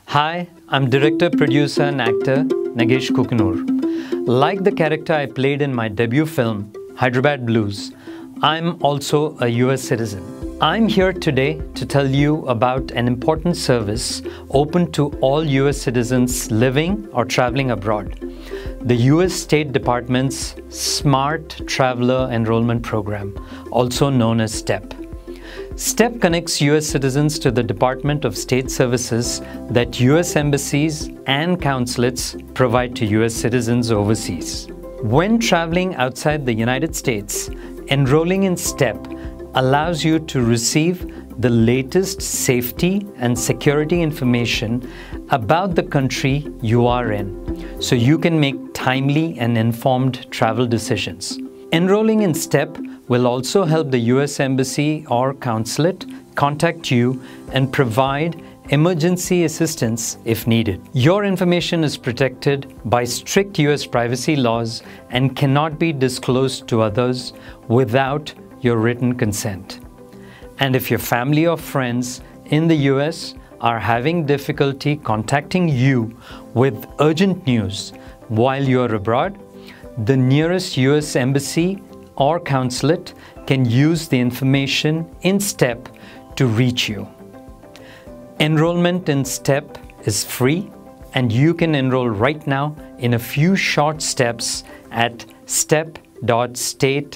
Hi, I'm director, producer and actor Nagesh Kukunur. Like the character I played in my debut film, Hyderabad Blues, I'm also a US citizen. I'm here today to tell you about an important service open to all US citizens living or traveling abroad. The US State Department's Smart Traveler Enrollment Program, also known as STEP. STEP connects US citizens to the Department of State Services that US embassies and consulates provide to US citizens overseas. When traveling outside the United States, enrolling in STEP allows you to receive the latest safety and security information about the country you are in, so you can make timely and informed travel decisions. Enrolling in STEP will also help the US Embassy or Consulate contact you and provide emergency assistance if needed. Your information is protected by strict US privacy laws and cannot be disclosed to others without your written consent. And if your family or friends in the US are having difficulty contacting you with urgent news while you are abroad, the nearest US Embassy or consulate can use the information in STEP to reach you. Enrollment in STEP is free, and you can enroll right now in a few short steps at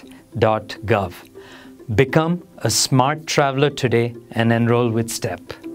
step.state.gov. Become a smart traveler today and enroll with STEP.